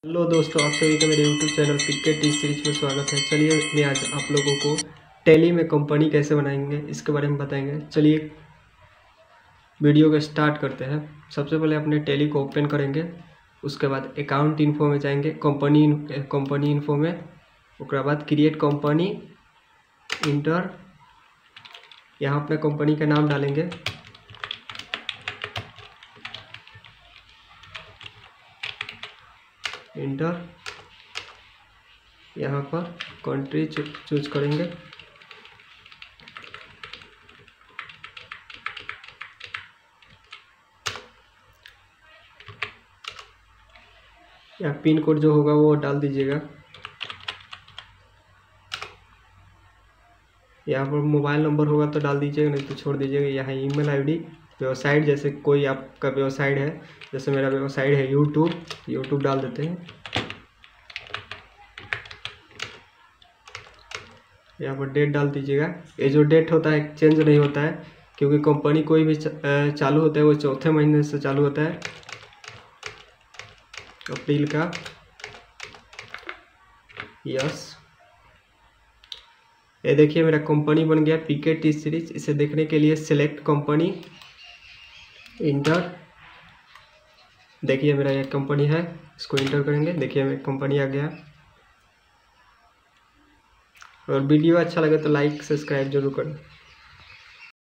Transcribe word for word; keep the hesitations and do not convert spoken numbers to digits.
Hello दोस्तों, आप सभी का मेरे YouTube channel cricket T series में स्वागत है। चलिए मैं आज आप लोगों को टैली में कंपनी कैसे बनाएंगे इसके बारे में बताएंगे। चलिए वीडियो को स्टार्ट करते हैं। सबसे पहले अपने टैली को ओपन करेंगे, उसके बाद अकाउंट इन्फो में जाएंगे, कंपनी कंपनी इन्फो में, उसके बाद क्रिएट कंपनी, इंटर, यहाँ अपने कंपनी का नाम डालेंगे। इंटर, यहाँ पर कंट्री चूज करेंगे। यहाँ पिन कोड जो होगा वो डाल दीजिएगा। यहाँ पर मोबाइल नंबर होगा तो डाल दीजिएगा, नहीं तो छोड़ दीजिएगा। यहाँ ईमेल आईडी, वेबसाइट, जैसे कोई आपका वेबसाइट है, जैसे मेरा वेबसाइट है यूट्यूब, यूट्यूब डाल देते हैं। यहाँ पर डेट डाल दीजिएगा। ये जो डेट होता है चेंज नहीं होता है, क्योंकि कंपनी कोई भी चालू होता है वो चौथे महीने से चालू होता है, अप्रैल का। यस, ये देखिए मेरा कंपनी बन गया पीके टी सीरीज। इसे देखने के लिए सिलेक्ट कंपनी, इंटर, देखिए मेरा ये कंपनी है, इसको इंटर करेंगे। देखिए मेरा कंपनी आ गया। और वीडियो अच्छा लगे तो लाइक सब्सक्राइब जरूर करें।